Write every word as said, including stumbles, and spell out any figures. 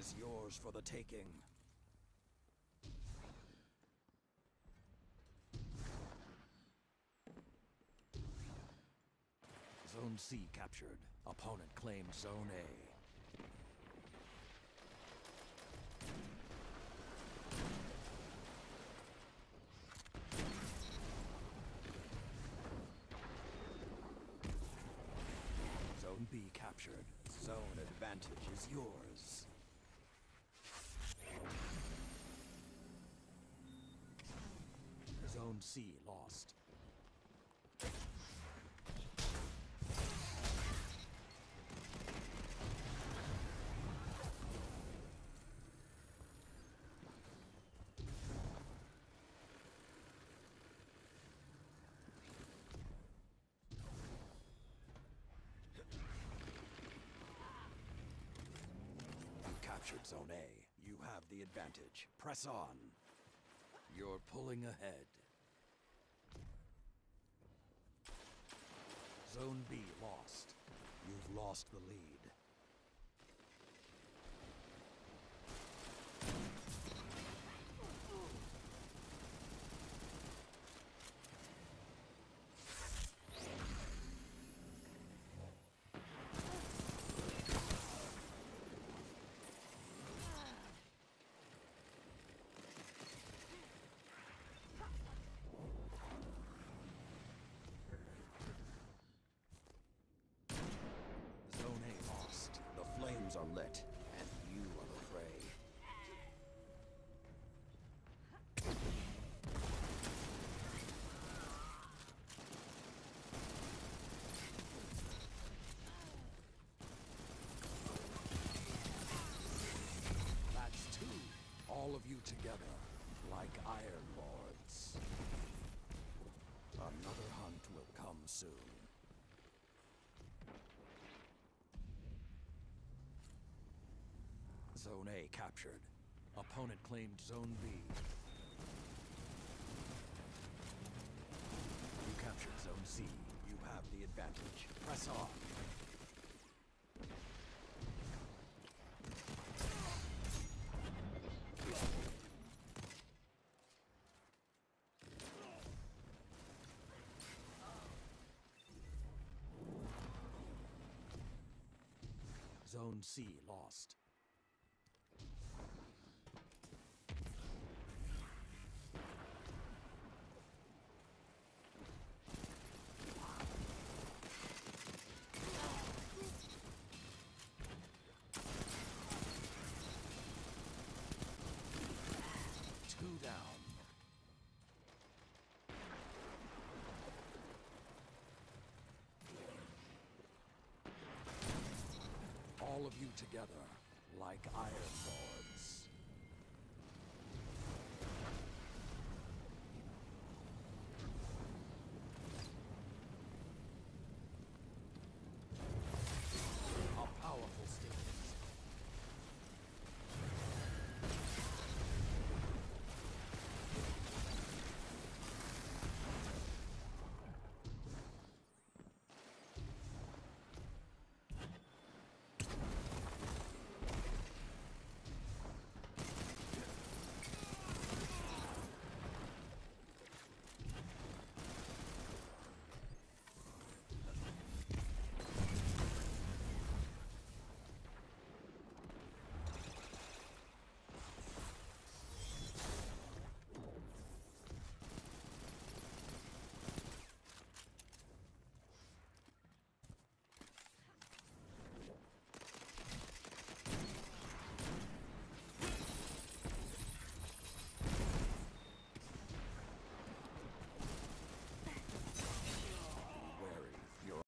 is yours for the taking. Zone C captured. Opponent claimed Zone A. Zone B captured. Zone advantage is yours. Zone C lost. Captured Zone A. You have the advantage. Press on. You're pulling ahead. Zone B lost. You've lost the lead. Flames are lit, and you are the prey. That's two. All of you together, like Iron Lords. Another hunt will come soon. Zone A captured. Opponent claimed Zone B. You captured Zone C. You have the advantage. Press on. Zone C lost. Two down. All of you together, like Iron Lords.